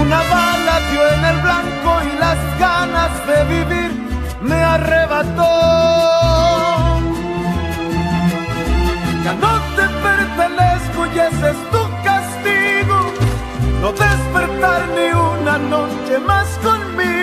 Una bala dio en el blanco y las ganas de vivir me arrebató. Ya no te pertenezco y ese es tu castigo, no despertar ni una noche más conmigo.